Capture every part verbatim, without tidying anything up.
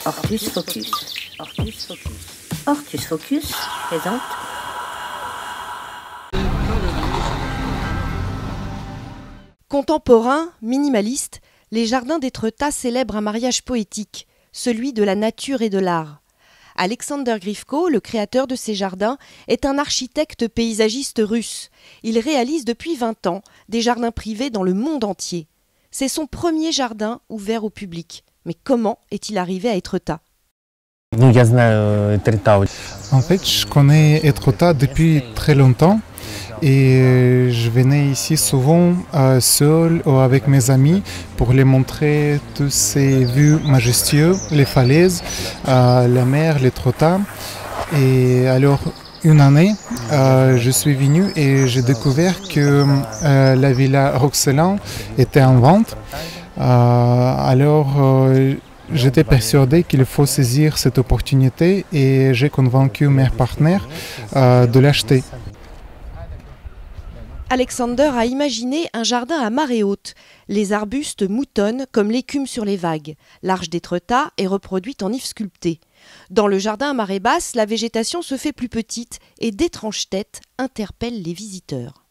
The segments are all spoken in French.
Ortus Focus. Ortus Focus. Ortus Focus présente. Contemporains, minimalistes, les jardins d'Étretat célèbrent un mariage poétique, celui de la nature et de l'art. Alexander Grifko, le créateur de ces jardins, est un architecte paysagiste russe. Il réalise depuis vingt ans des jardins privés dans le monde entier. C'est son premier jardin ouvert au public. Mais comment est-il arrivé à Étretat ? En fait, je connais Étretat depuis très longtemps et je venais ici souvent euh, seul ou avec mes amis pour les montrer toutes ces vues majestueuses, les falaises, euh, la mer, l'Étretat. Et alors, une année, euh, je suis venu et j'ai découvert que euh, la villa Roxelin était en vente. Euh, alors, euh, j'étais persuadé qu'il faut saisir cette opportunité et j'ai convaincu mes partenaires euh, de l'acheter. Alexander a imaginé un jardin à marée haute. Les arbustes moutonnent comme l'écume sur les vagues. L'Arche d'Étretat est reproduite en if sculpté. Dans le jardin à marée basse, la végétation se fait plus petite et d'étranges têtes interpellent les visiteurs.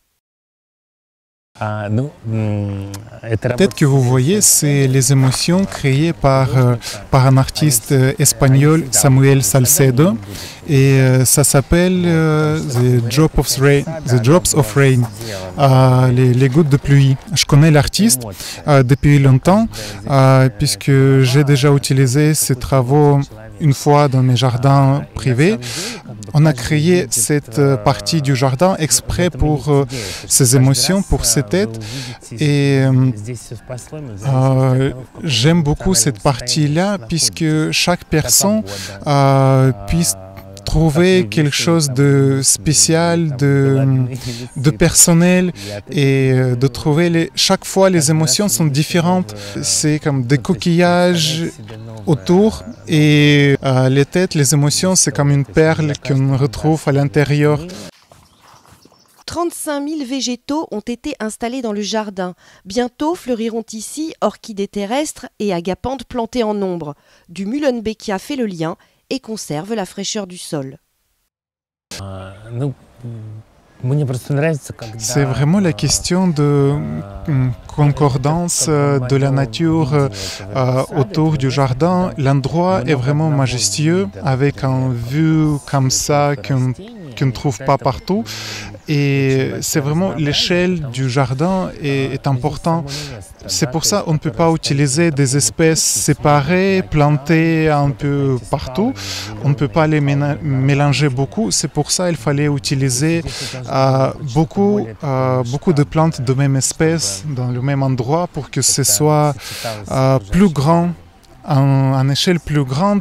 Peut-être que vous voyez, c'est les émotions créées par, euh, par un artiste euh, espagnol, Samuel Salcedo, et euh, ça s'appelle euh, The, Drop of Rain, The Drops of Rain, euh, les, les gouttes de pluie. Je connais l'artiste euh, depuis longtemps, euh, puisque j'ai déjà utilisé ses travaux une fois dans mes jardins privés. On a créé cette partie du jardin exprès pour euh, ces émotions, pour ces têtes. Et euh, j'aime beaucoup cette partie-là, puisque chaque personne euh, puisse trouver quelque chose de spécial, de, de personnel, et de trouver les, chaque fois les émotions sont différentes. C'est comme des coquillages autour et euh, les têtes, les émotions, c'est comme une perle qu'on retrouve à l'intérieur. trente-cinq mille végétaux ont été installés dans le jardin. Bientôt fleuriront ici orchidées terrestres et agapantes plantées en nombre. Du Mullenbeckia fait le lien et conserve la fraîcheur du sol. C'est vraiment la question de concordance de la nature euh, autour du jardin. L'endroit est vraiment majestueux, avec une vue comme ça qu'on qu'on ne trouve pas partout. Et c'est vraiment l'échelle du jardin est, est importante. C'est pour ça qu'on ne peut pas utiliser des espèces séparées, plantées un peu partout. On ne peut pas les mélanger beaucoup. C'est pour ça qu'il fallait utiliser euh, beaucoup, euh, beaucoup de plantes de même espèce dans le même endroit pour que ce soit euh, plus grand, en, en échelle plus grande.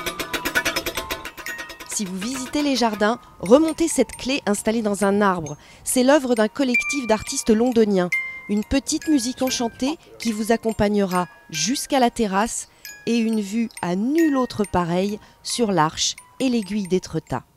Si vous visitez les jardins, remontez cette clé installée dans un arbre. C'est l'œuvre d'un collectif d'artistes londoniens. Une petite musique enchantée qui vous accompagnera jusqu'à la terrasse et une vue à nul autre pareille sur l'Arche et l'aiguille d'Étretat.